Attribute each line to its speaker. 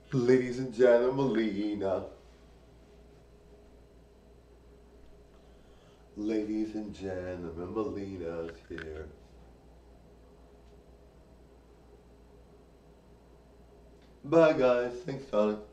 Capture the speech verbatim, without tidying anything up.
Speaker 1: Ladies and gentlemen, Melina. Ladies and gentlemen, Melina's here. Bye guys. Thanks, darling.